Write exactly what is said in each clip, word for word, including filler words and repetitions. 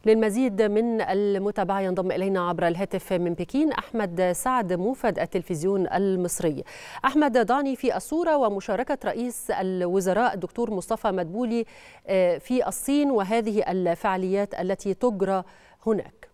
للمزيد من المتابعة ينضم إلينا عبر الهاتف من بكين أحمد سعد موفد التلفزيون المصري. أحمد، ضعني في الصورة ومشاركة رئيس الوزراء الدكتور مصطفى مدبولي في الصين وهذه الفعاليات التي تجرى هناك.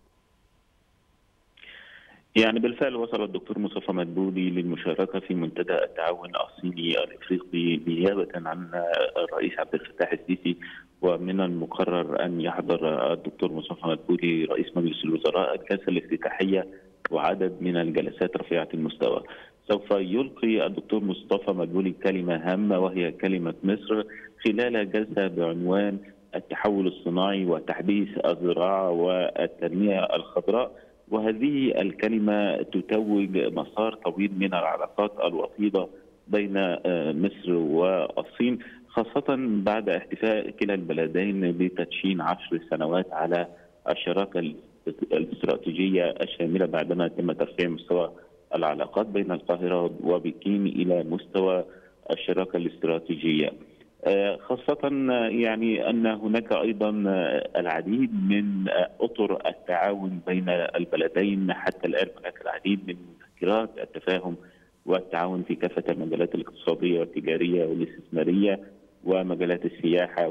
يعني بالفعل وصل الدكتور مصطفى مدبولي للمشاركة في منتدى التعاون الصيني الإفريقي نيابة عن الرئيس عبد الفتاح السيسي، ومن المقرر أن يحضر الدكتور مصطفى مدبولي رئيس مجلس الوزراء الجلسة الافتتاحية وعدد من الجلسات رفيعة المستوى. سوف يلقي الدكتور مصطفى مدبولي كلمة هامة وهي كلمة مصر خلال جلسة بعنوان التحول الصناعي وتحديث الزراعة والتنمية الخضراء، وهذه الكلمة تتوج مسار طويل من العلاقات الوطيدة بين مصر والصين، خاصة بعد احتفاء كلا البلدين بتدشين عشر سنوات على الشراكة الاستراتيجية الشاملة بعدما تم ترفيع مستوى العلاقات بين القاهرة وبكين إلى مستوى الشراكة الاستراتيجية، خاصة يعني أن هناك أيضا العديد من أطر التعاون بين البلدين. حتى الآن هناك العديد من مذكرات التفاهم والتعاون في كافة المجالات الاقتصادية والتجارية والاستثمارية ومجالات السياحة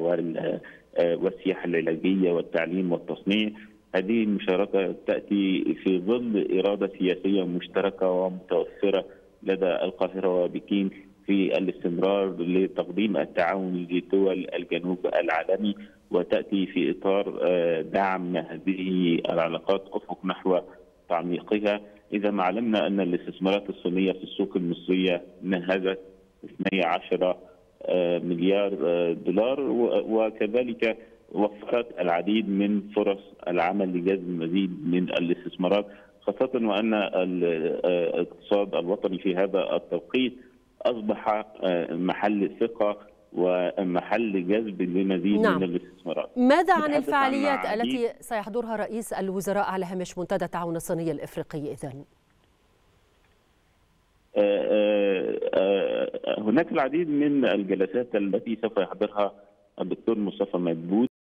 والسياحة العلاجية والتعليم والتصنيع. هذه المشاركة تأتي في ظل إرادة سياسية مشتركة ومتوفرة لدى القاهرة وبكين في الاستمرار لتقديم التعاون لدول الجنوب العالمي، وتأتي في إطار دعم هذه العلاقات أفق نحو تعميقها، إذا ما علمنا أن الاستثمارات الصينية في السوق المصرية نهزت اثني عشر مليار دولار، وكذلك وفرت العديد من فرص العمل لجذب المزيد من الاستثمارات، خاصة وأن الاقتصاد الوطني في هذا التوقيت أصبح محل ثقة ومحل جذب لمزيد نعم. من الاستثمارات. ماذا عن الفعاليات عن التي سيحضرها رئيس الوزراء على هامش منتدى التعاون الصيني الإفريقي إذن؟ هناك العديد من الجلسات التي سوف يحضرها الدكتور مصطفى مدبولي